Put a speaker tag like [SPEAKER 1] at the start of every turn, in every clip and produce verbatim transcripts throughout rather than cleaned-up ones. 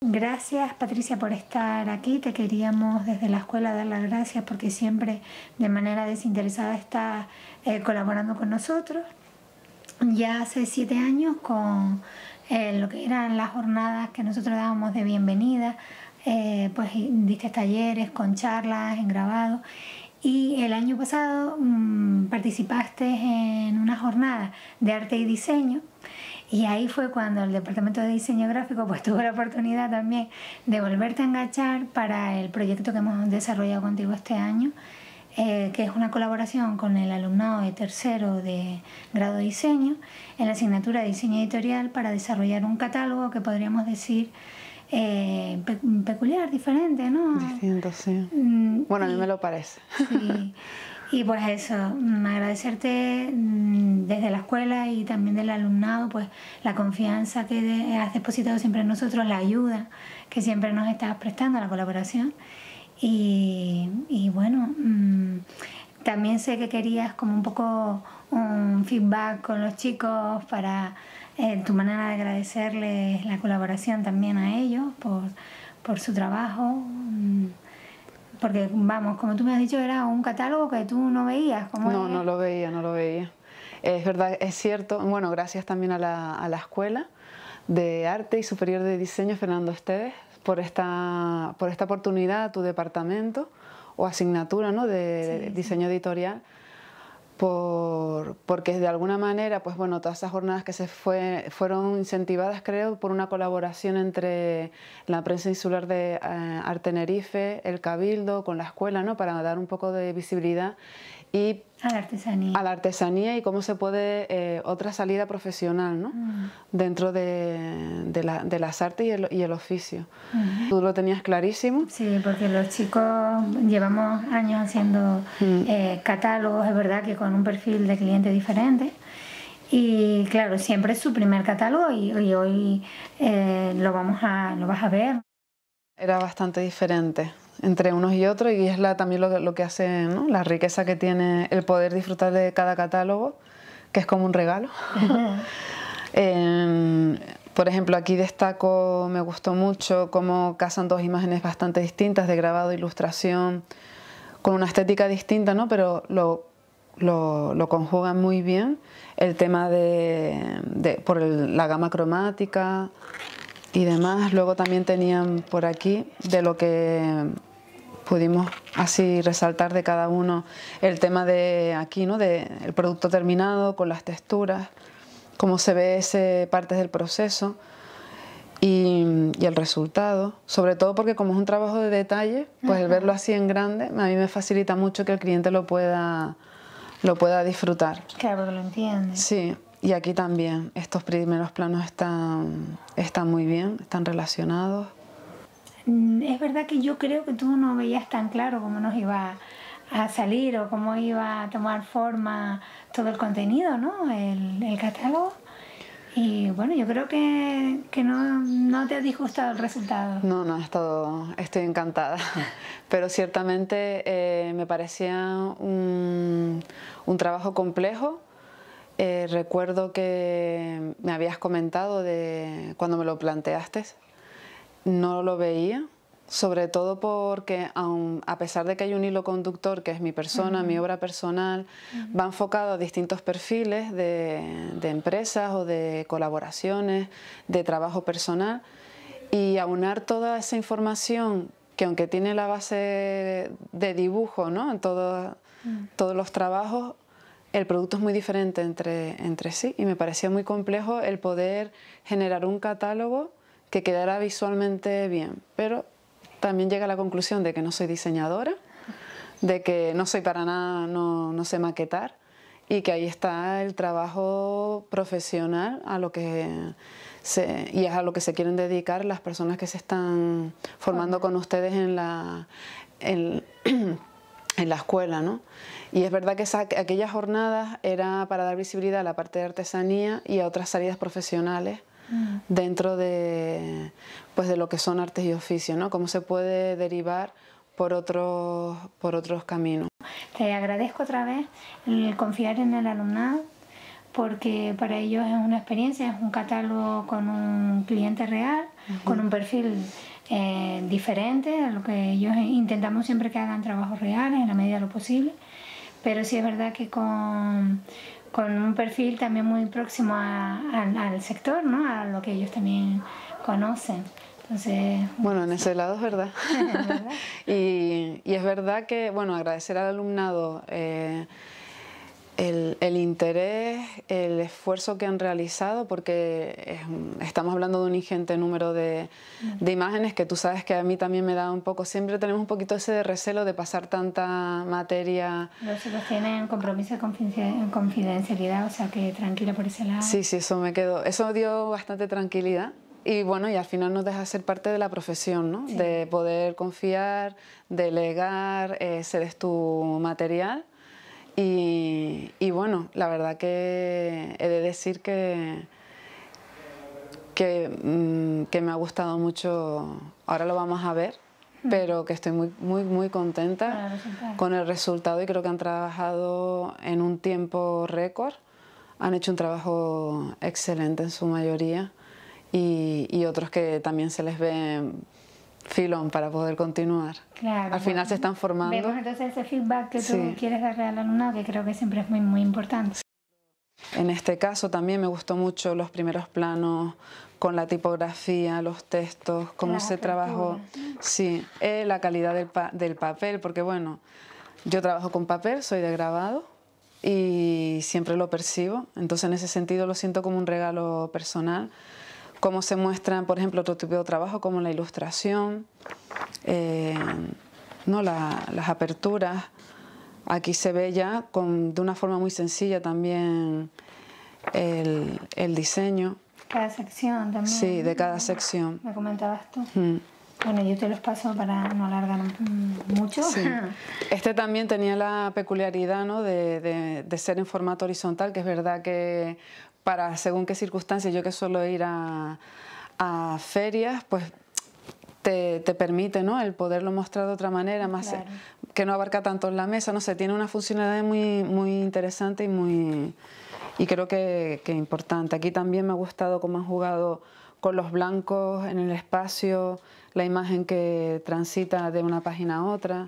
[SPEAKER 1] Gracias, Patricia, por estar aquí. Te queríamos desde la escuela dar las gracias porque siempre de manera desinteresada estás eh, colaborando con nosotros. Ya hace siete años con eh, lo que eran las jornadas que nosotros dábamos de bienvenida, eh, pues diste talleres con charlas en grabado. Y el año pasado mmm, participaste en una jornada de arte y diseño. Y ahí fue cuando el Departamento de Diseño Gráfico pues tuvo la oportunidad también de volverte a enganchar para el proyecto que hemos desarrollado contigo este año, eh, que es una colaboración con el alumnado de tercero de grado de diseño en la asignatura de diseño editorial para desarrollar un catálogo que podríamos decir eh, pe peculiar, diferente, ¿no?
[SPEAKER 2] Distinto, sí.
[SPEAKER 1] Mm,
[SPEAKER 2] bueno, a mí
[SPEAKER 1] y,
[SPEAKER 2] me lo parece.
[SPEAKER 1] Sí. Y pues eso, agradecerte desde la escuela y también del alumnado, pues la confianza que has depositado siempre en nosotros, la ayuda que siempre nos estás prestando, la colaboración. Y, y bueno, mmm, también sé que querías como un poco un feedback con los chicos para eh, tu manera de agradecerles la colaboración también a ellos por, por su trabajo. Porque, vamos, como tú me has dicho, era un catálogo que tú no veías. ¿Cómo
[SPEAKER 2] no,
[SPEAKER 1] es?
[SPEAKER 2] no lo veía, no lo veía. Es verdad, es cierto. Bueno, gracias también a la, a la Escuela de Arte y Superior de Diseño Fernando Esteves por esta, por esta oportunidad a tu departamento o asignatura, ¿no?, de, sí, diseño sí. editorial. Por, porque de alguna manera, pues bueno, todas esas jornadas que se fue, fueron incentivadas, creo, por una colaboración entre la prensa insular de eh, Arte Tenerife, el Cabildo, con la escuela, ¿no?, para dar un poco de visibilidad y
[SPEAKER 1] a la artesanía,
[SPEAKER 2] a la artesanía y cómo se puede, eh, otra salida profesional, ¿no?, mm. dentro de, de, la, de las artes y el, y el oficio. Mm. ¿Tú lo tenías clarísimo?
[SPEAKER 1] Sí, porque los chicos llevamos años haciendo mm. eh, catálogos, es verdad que con un perfil de cliente diferente. Y claro, siempre es su primer catálogo y, y hoy eh, lo, vamos a, lo vas a ver.
[SPEAKER 2] Era bastante diferente entre unos y otros y es la, también lo, lo que hace, ¿no?, la riqueza que tiene el poder disfrutar de cada catálogo, que es como un regalo. eh, por ejemplo, aquí destaco, me gustó mucho cómo casan dos imágenes bastante distintas de grabado e ilustración, con una estética distinta, ¿no?, pero lo, lo, lo conjugan muy bien. El tema de, de por el, la gama cromática y demás. Luego también tenían por aquí, de lo que pudimos así resaltar de cada uno, el tema de aquí, ¿no?, de el producto terminado con las texturas, cómo se ve ese partes del proceso y, y el resultado, sobre todo porque como es un trabajo de detalle, pues el verlo así en grande a mí me facilita mucho que el cliente lo pueda, lo pueda disfrutar.
[SPEAKER 1] Claro, porque lo entiende.
[SPEAKER 2] Sí. Y aquí también, estos primeros planos están, están muy bien, están relacionados.
[SPEAKER 1] Es verdad que yo creo que tú no veías tan claro cómo nos iba a salir o cómo iba a tomar forma todo el contenido, ¿no?, el, el catálogo. Y bueno, yo creo que, que no, no te ha disgustado el resultado.
[SPEAKER 2] No, no, he estado, estoy encantada. Pero ciertamente eh, me parecía un, un trabajo complejo. Eh, recuerdo que me habías comentado de cuando me lo planteaste, no lo veía, sobre todo porque aun, a pesar de que hay un hilo conductor que es mi persona, uh-huh. mi obra personal, uh-huh. va enfocado a distintos perfiles de, de empresas o de colaboraciones, de trabajo personal, y aunar toda esa información que aunque tiene la base de dibujo, ¿no?, en todo, uh-huh. todos los trabajos, el producto es muy diferente entre, entre sí y me parecía muy complejo el poder generar un catálogo que quedara visualmente bien, pero también llegué a la conclusión de que no soy diseñadora, de que no soy para nada, no, no sé maquetar y que ahí está el trabajo profesional a lo que se, y es a lo que se quieren dedicar las personas que se están formando con ustedes en la, en, en la escuela, ¿no? Y es verdad que esa, aquellas jornadas era para dar visibilidad a la parte de artesanía y a otras salidas profesionales mm. dentro de, pues de lo que son artes y oficios, ¿no? Cómo se puede derivar por otros, por otros caminos.
[SPEAKER 1] Te agradezco otra vez el confiar en el alumnado, porque para ellos es una experiencia, es un catálogo con un cliente real, uh-huh. con un perfil eh, diferente a lo que ellos intentamos siempre que hagan trabajos reales en la medida de lo posible, pero sí es verdad que con, con un perfil también muy próximo a, a, al sector, ¿no? A lo que ellos también conocen. Entonces,
[SPEAKER 2] bueno, en ese lado es verdad.
[SPEAKER 1] ¿Es verdad?
[SPEAKER 2] y, y es verdad que, bueno, agradecer al alumnado eh, el, el interés, el esfuerzo que han realizado, porque es, estamos hablando de un ingente número de, de imágenes que tú sabes que a mí también me da un poco, siempre tenemos un poquito ese de recelo de pasar tanta materia.
[SPEAKER 1] Los chicos tienen compromiso de confidencialidad, o sea que tranquila por ese lado.
[SPEAKER 2] Sí, sí, eso me quedó, eso dio bastante tranquilidad. Y bueno, y al final nos deja ser parte de la profesión, ¿no? Sí. De poder confiar, delegar, eh, ese es tu material. Y, y bueno, la verdad que he de decir que, que, mmm, que me ha gustado mucho, ahora lo vamos a ver, mm. pero que estoy muy, muy, muy contenta el con el resultado y creo que han trabajado en un tiempo récord, han hecho un trabajo excelente en su mayoría. Y, y otros que también se les ve filón para poder continuar.
[SPEAKER 1] Claro,
[SPEAKER 2] al final
[SPEAKER 1] bueno,
[SPEAKER 2] se están formando.
[SPEAKER 1] Vemos entonces ese feedback que tú
[SPEAKER 2] sí.
[SPEAKER 1] quieres darle al alumnado, que creo que siempre es muy, muy importante.
[SPEAKER 2] En este caso también me gustó mucho los primeros planos con la tipografía, los textos, cómo la se apertura. Trabajó. Sí, eh, la calidad del, pa del papel, porque bueno, yo trabajo con papel, soy de grabado y siempre lo percibo, entonces en ese sentido lo siento como un regalo personal. Cómo se muestran, por ejemplo, otro tipo de trabajo como la ilustración, eh, ¿no? la, las aperturas. Aquí se ve ya con, de una forma muy sencilla también el, el diseño.
[SPEAKER 1] Cada sección también.
[SPEAKER 2] Sí, de cada sección.
[SPEAKER 1] Me comentabas tú.
[SPEAKER 2] Mm.
[SPEAKER 1] Bueno, yo te los paso para no alargar mucho.
[SPEAKER 2] Sí. Este también tenía la peculiaridad, ¿no? de, de, de ser en formato horizontal, que es verdad que para según qué circunstancias, yo que suelo ir a, a ferias, pues te, te permite, ¿no? el poderlo mostrar de otra manera, más claro. que no abarca tanto en la mesa, no sé, tiene una funcionalidad muy, muy interesante y, muy, y creo que, que importante. Aquí también me ha gustado cómo han jugado con los blancos en el espacio, la imagen que transita de una página a otra,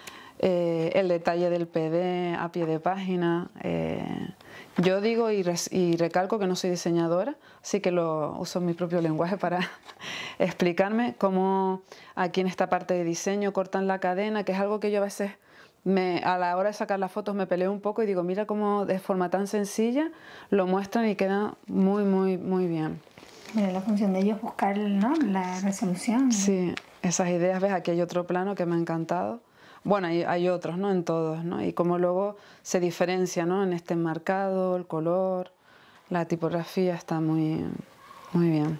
[SPEAKER 2] eh, el detalle del P D a pie de página. Eh, yo digo y, res, y recalco que no soy diseñadora, así que lo uso mi propio lenguaje para explicarme cómo aquí en esta parte de diseño cortan la cadena, que es algo que yo a veces me, a la hora de sacar las fotos me peleo un poco y digo, mira cómo de forma tan sencilla lo muestran y queda muy, muy, muy bien.
[SPEAKER 1] Mira, la función de ellos es buscar, ¿no? la resolución.
[SPEAKER 2] Sí, esas ideas, ves, aquí hay otro plano que me ha encantado. Bueno, hay, hay otros, ¿no? En todos, ¿no? Y cómo luego se diferencia, ¿no? En este enmarcado, el color, la tipografía está muy, muy bien.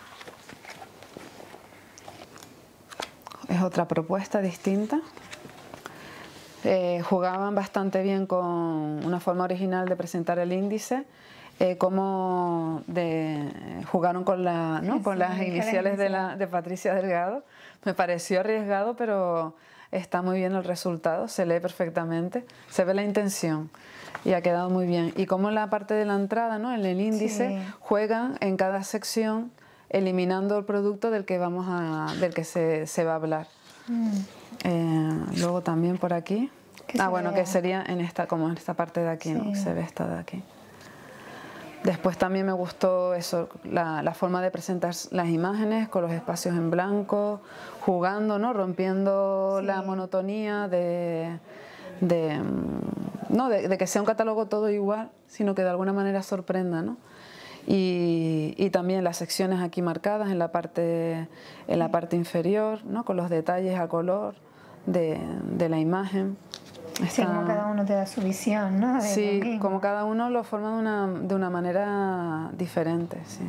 [SPEAKER 2] Es otra propuesta distinta. Eh, jugaban bastante bien con una forma original de presentar el índice. Eh, cómo de, jugaron con, la, ¿no? con sí, las iniciales de, la, de Patricia Delgado. Me pareció arriesgado, pero está muy bien el resultado, se lee perfectamente, se ve la intención y ha quedado muy bien. Y como en la parte de la entrada, ¿no? en el índice, sí. juegan en cada sección eliminando el producto del que, vamos a, del que se, se va a hablar. Mm. Eh, luego también por aquí, ah bueno, vea? que sería en esta, como en esta parte de aquí, sí. ¿no? se ve esta de aquí. Después también me gustó eso, la, la forma de presentar las imágenes con los espacios en blanco, jugando, ¿no? rompiendo sí. la monotonía de, de, no, de, de que sea un catálogo todo igual, sino que de alguna manera sorprenda, ¿no? Y, y también las secciones aquí marcadas en la parte, en la parte inferior, ¿no? con los detalles a color de, de la imagen.
[SPEAKER 1] Sí, como cada uno te da su visión, ¿no? De
[SPEAKER 2] sí, como cada uno lo forma de una, de una manera diferente, sí.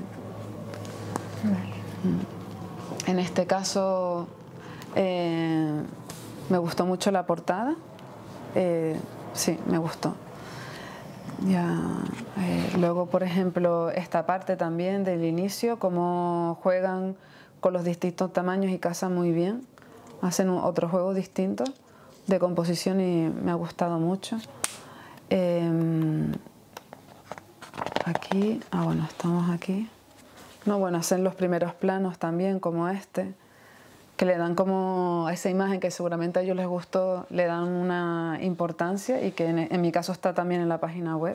[SPEAKER 2] Vale. En este caso eh, me gustó mucho la portada, eh, sí, me gustó. Ya, eh, luego, por ejemplo, esta parte también del inicio, cómo juegan con los distintos tamaños y casan muy bien, hacen un, otro juego distinto de composición y me ha gustado mucho. Eh, aquí, ah bueno, estamos aquí. No, bueno, hacen los primeros planos también, como este, que le dan como a esa imagen que seguramente a ellos les gustó, le dan una importancia y que en, en mi caso está también en la página web.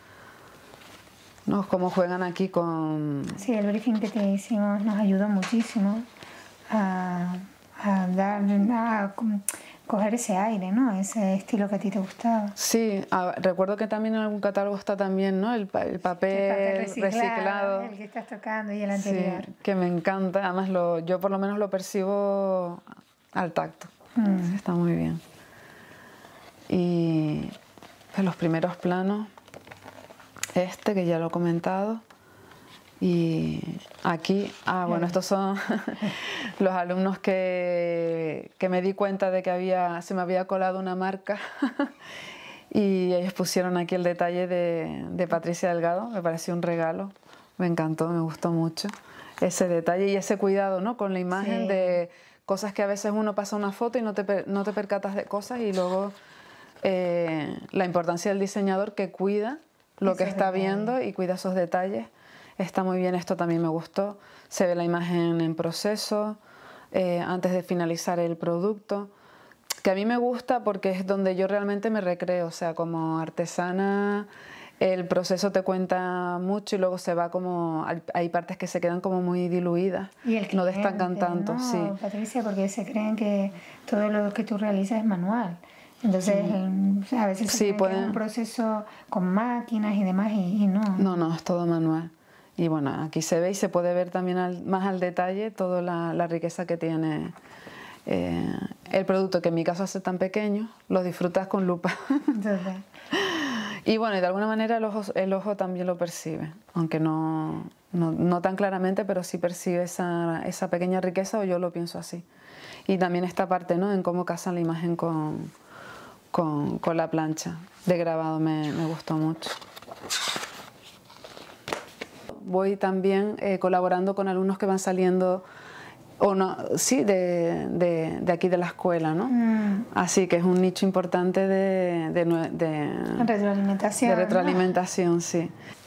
[SPEAKER 2] ¿No? Cómo juegan aquí con...
[SPEAKER 1] Sí, el briefing que te hicimos nos ayudó muchísimo a, a dar, a coger ese aire, ¿no? Ese estilo que a ti te gustaba.
[SPEAKER 2] Sí, a, recuerdo que también en algún catálogo está también, ¿no? El, el, papel, el papel reciclado, reciclado.
[SPEAKER 1] El que estás tocando y el anterior.
[SPEAKER 2] Sí, que me encanta. Además, lo, yo por lo menos lo percibo al tacto. Mm. Sí, está muy bien. Y pues, los primeros planos, este que ya lo he comentado. Y aquí, ah, bueno, estos son los alumnos que, que me di cuenta de que había, se me había colado una marca y ellos pusieron aquí el detalle de, de Patricia Delgado, me pareció un regalo, me encantó, me gustó mucho ese detalle y ese cuidado, ¿no? Con la imagen, sí, de cosas que a veces uno pasa una foto y no te, no te percatas de cosas y luego eh, la importancia del diseñador que cuida lo que está viendo y cuida esos detalles. Está muy bien, esto también me gustó. Se ve la imagen en proceso, eh, antes de finalizar el producto, que a mí me gusta porque es donde yo realmente me recreo, o sea, como artesana el proceso te cuenta mucho y luego se va como, hay partes que se quedan como muy diluidas,
[SPEAKER 1] y el cliente,
[SPEAKER 2] no destacan tanto.
[SPEAKER 1] ¿No,
[SPEAKER 2] sí.
[SPEAKER 1] Patricia? Porque se creen que todo lo que tú realizas es manual. Entonces, mm. a veces se
[SPEAKER 2] sí,
[SPEAKER 1] creen
[SPEAKER 2] pueden...
[SPEAKER 1] que es un proceso con máquinas y demás y, y no.
[SPEAKER 2] No, no, es todo manual. Y bueno, aquí se ve y se puede ver también al, más al detalle toda la, la riqueza que tiene eh, el producto, que en mi caso hace tan pequeño, lo disfrutas con lupa. Y bueno, y de alguna manera el ojo, el ojo también lo percibe, aunque no, no, no tan claramente, pero sí percibe esa, esa pequeña riqueza, o yo lo pienso así. Y también esta parte, ¿no?, en cómo casan la imagen con, con, con la plancha de grabado, me, me gustó mucho. Voy también eh, colaborando con alumnos que van saliendo, o no, sí, de, de, de aquí de la escuela, ¿no? Mm. Así que es un nicho importante de, de, de
[SPEAKER 1] retroalimentación.
[SPEAKER 2] De retroalimentación, ¿no? Sí.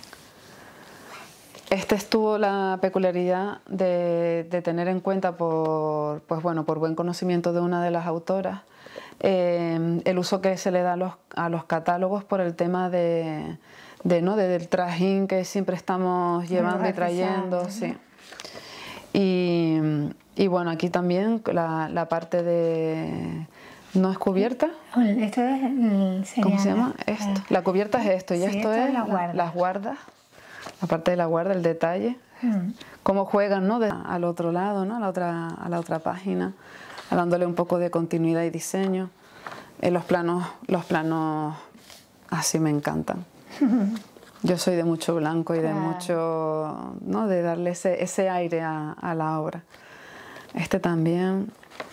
[SPEAKER 2] Este tuvo la peculiaridad de, de tener en cuenta, por, pues bueno, por buen conocimiento de una de las autoras, eh, el uso que se le da a los, a los catálogos por el tema de... De, ¿no? de, del trajín que siempre estamos llevando y trayendo, ¿no? Sí. Y, y bueno, aquí también la, la parte de... ¿No es cubierta?
[SPEAKER 1] Esto es el,
[SPEAKER 2] ¿Cómo se llama? Esto. La cubierta es esto y
[SPEAKER 1] sí,
[SPEAKER 2] esto,
[SPEAKER 1] esto
[SPEAKER 2] es
[SPEAKER 1] la guarda.
[SPEAKER 2] La, las guardas, la parte de la guarda, el detalle. Hmm. Cómo juegan, ¿no?, de, al otro lado, ¿no?, a la otra, a la otra página, dándole un poco de continuidad y diseño. En los planos, los planos así me encantan. Yo soy de mucho blanco y de claro. mucho, ¿no?, de darle ese, ese aire a, a la obra. Este también.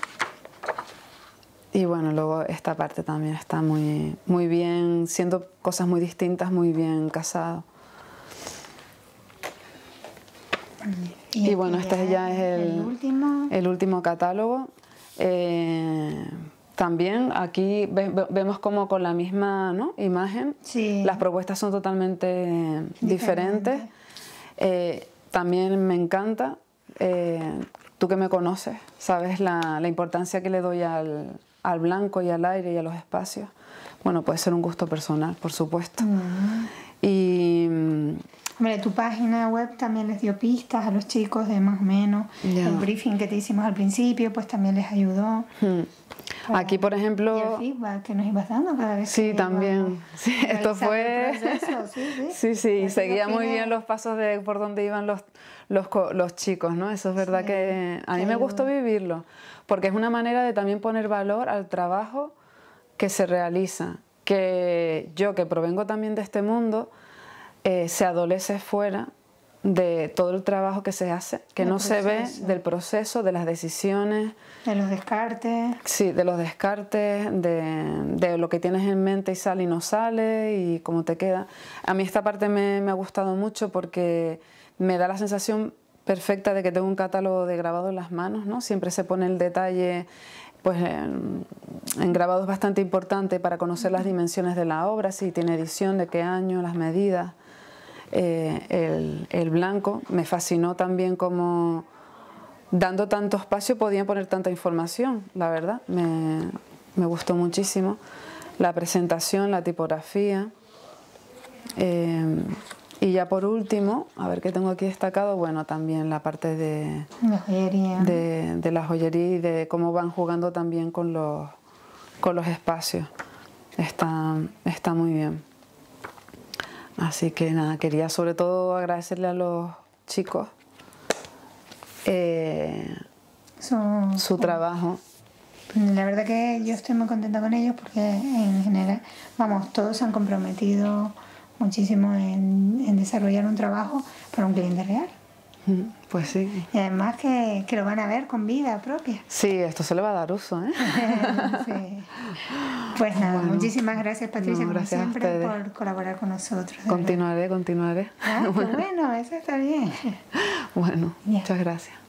[SPEAKER 2] Y bueno, luego esta parte también está muy, muy bien, siendo cosas muy distintas, muy bien casado. Y, y bueno, este ya es el,
[SPEAKER 1] el, último.
[SPEAKER 2] el último catálogo. Eh, También aquí ve, ve, vemos como con la misma, ¿no?, imagen, sí, las propuestas son totalmente diferentes. Diferente. Eh, también me encanta, eh, tú que me conoces, sabes la, la importancia que le doy al, al blanco y al aire y a los espacios. Bueno, puede ser un gusto personal, por supuesto. Mm. Y...
[SPEAKER 1] Hombre, tu página web también les dio pistas a los chicos de más o menos. Ya. El briefing que te hicimos al principio, pues también les ayudó.
[SPEAKER 2] Hmm. Aquí, por ejemplo...
[SPEAKER 1] Y el feedback que nos ibas dando cada vez
[SPEAKER 2] sí,
[SPEAKER 1] que
[SPEAKER 2] también. Sí, esto fue...
[SPEAKER 1] El proceso, sí, sí.
[SPEAKER 2] Sí, sí, seguía muy bien los pasos de por donde iban los, los, los chicos, ¿no? Eso es verdad, sí, que a mí me gustó vivirlo, porque es una manera de también poner valor al trabajo que se realiza. Que yo, que provengo también de este mundo, eh, se adolece fuera de todo el trabajo que se hace, que no se ve, del proceso, de las decisiones.
[SPEAKER 1] De los descartes.
[SPEAKER 2] Sí, de los descartes, de, de lo que tienes en mente y sale y no sale y cómo te queda. A mí esta parte me, me ha gustado mucho porque me da la sensación perfecta de que tengo un catálogo de grabado en las manos, ¿no? Siempre se pone el detalle, pues en, en grabado es bastante importante para conocer las dimensiones de la obra, si tiene edición, de qué año, las medidas. eh, el, el blanco. Me fascinó también como dando tanto espacio podían poner tanta información, la verdad. Me, me gustó muchísimo la presentación, la tipografía. Eh, y ya por último, a ver qué tengo aquí destacado, bueno, también la parte de
[SPEAKER 1] la joyería,
[SPEAKER 2] de, de la joyería y de cómo van jugando también con los, con los espacios. Está, está muy bien. Así que nada, quería sobre todo agradecerle a los chicos eh,
[SPEAKER 1] su,
[SPEAKER 2] su trabajo.
[SPEAKER 1] La verdad que yo estoy muy contenta con ellos porque en general, vamos, todos se han comprometido muchísimo en, en desarrollar un trabajo para un cliente real.
[SPEAKER 2] Pues sí.
[SPEAKER 1] Y además que, que lo van a ver con vida propia.
[SPEAKER 2] Sí, esto se le va a dar uso, ¿eh?
[SPEAKER 1] Sí. Pues nada, bueno, muchísimas gracias, Patricia,
[SPEAKER 2] no, gracias
[SPEAKER 1] como siempre, por colaborar con nosotros.
[SPEAKER 2] Continuaré, continuaré.
[SPEAKER 1] Ah, qué bueno, eso está bien.
[SPEAKER 2] Bueno,
[SPEAKER 1] ya.
[SPEAKER 2] Muchas gracias.